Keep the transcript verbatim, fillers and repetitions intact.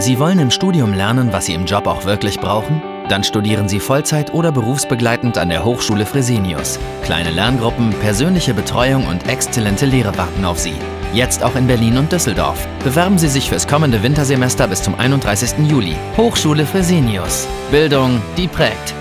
Sie wollen im Studium lernen, was Sie im Job auch wirklich brauchen? Dann studieren Sie Vollzeit oder berufsbegleitend an der Hochschule Fresenius. Kleine Lerngruppen, persönliche Betreuung und exzellente Lehre warten auf Sie. Jetzt auch in Berlin und Düsseldorf. Bewerben Sie sich fürs kommende Wintersemester bis zum einunddreißigsten Juli. Hochschule Fresenius. Bildung, die prägt.